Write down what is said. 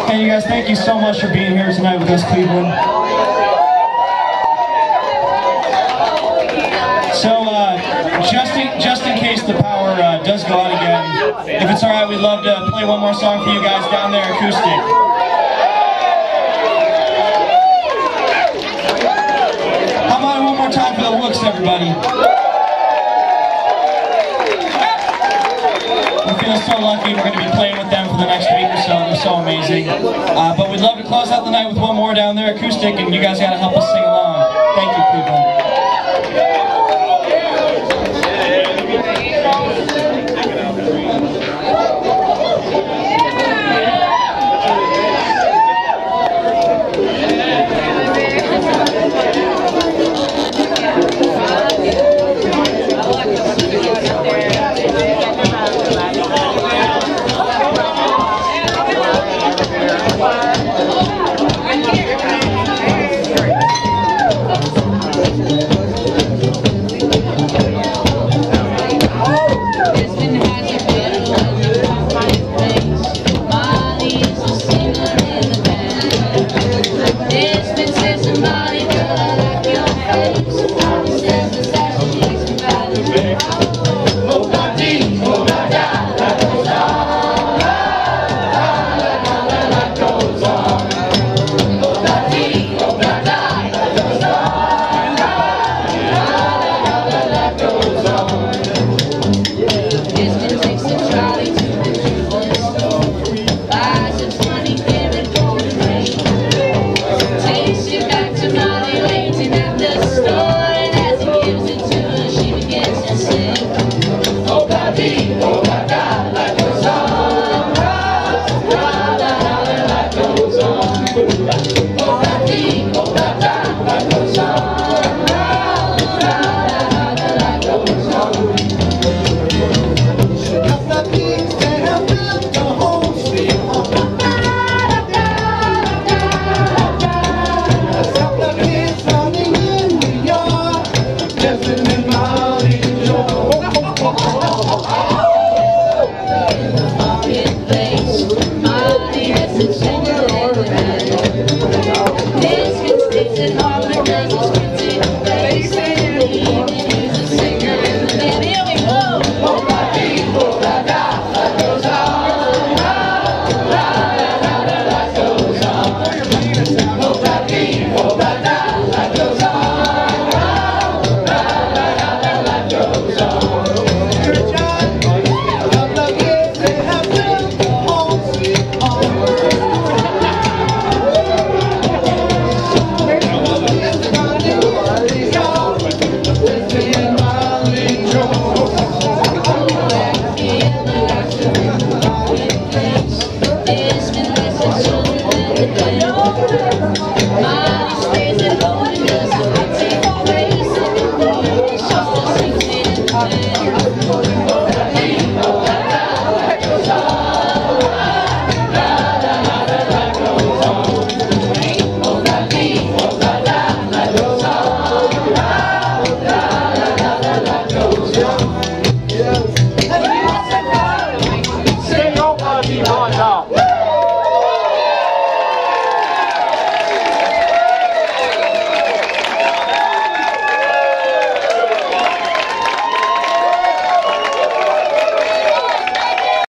Hey, you guys, thank you so much for being here tonight with us, Cleveland. So, just in case the power does go out again, if it's alright, we'd love to play one more song for you guys down there, acoustic. How about one more time for the Wooks, everybody? We feel so lucky. We're going to be playing with them for the next week or so. They're so amazing. But we'd love to close out the night with one more down there, acoustic, and you guys got to help us sing along. Thank you, Cleveland.